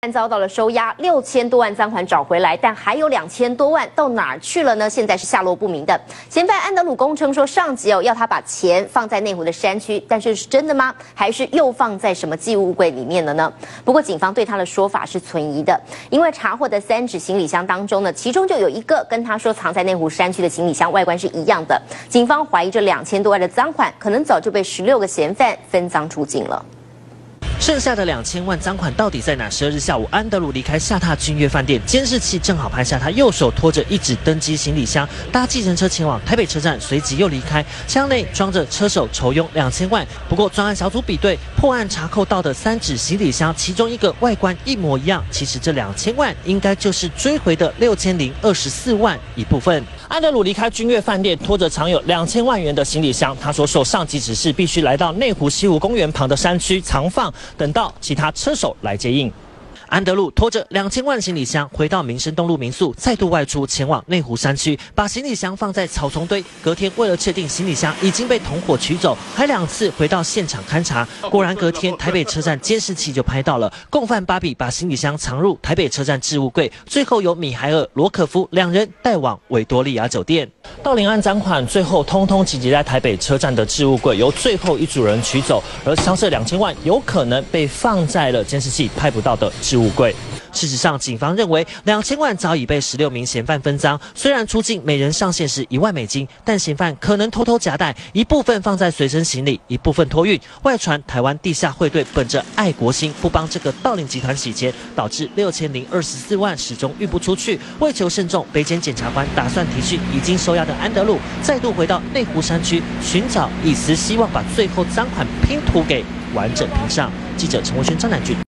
遭到了收押，6000多万赃款找回来，但还有2000多万到哪儿去了呢？现在是下落不明的。嫌犯安德鲁供称说，上级要他把钱放在内湖的山区，但是是真的吗？还是又放在什么寄物柜里面了呢？不过警方对他的说法是存疑的，因为查获的3纸行李箱当中呢，其中就有一个跟他说藏在内湖山区的行李箱外观是一样的。警方怀疑这2000多万的赃款可能早就被16个嫌犯分赃出境了。 剩下的2000万赃款到底在哪？12日下午，安德鲁离开下榻君悦饭店，监视器正好拍下他右手拖着1纸登机行李箱，搭计程车前往台北车站，随即又离开。箱内装着车手筹用2000万。不过，专案小组比对破案查扣到的3纸行李箱，其中一个外观一模一样。其实这2000万应该就是追回的6024万一部分。安德鲁离开君悦饭店，拖着藏有2000万元的行李箱。他说受上级指示，必须来到内湖西湖公园旁的山区藏放。 等到其他车手来接应，安德鲁拖着2000万行李箱回到民生东路民宿，再度外出前往内湖山区，把行李箱放在草丛堆。隔天，为了确定行李箱已经被同伙取走，还2次回到现场勘查。果然，隔天台北车站监视器就拍到了共犯巴比把行李箱藏入台北车站置物柜，最后由米海尔·罗可夫2人带往维多利亚酒店。盗领案赃款最后通通集结在台北车站的置物柜，由最后一组人取走，而相涉2000万有可能被放在了监视器拍不到的置物柜。事实上，警方认为2000万早已被16名嫌犯分赃，虽然出境每人上限是1万美金，但嫌犯可能偷偷夹带，一部分放在随身行李，一部分托运。外传台湾地下汇兑本着爱国心，不帮这个盗领集团洗钱，导致6024万始终运不出去。为求慎重，北检检察官打算提讯已经收押的安德鲁，再度回到内湖山区寻找一丝希望，把最后赃款拼图给完整拼上。记者陈文轩、张乃俊。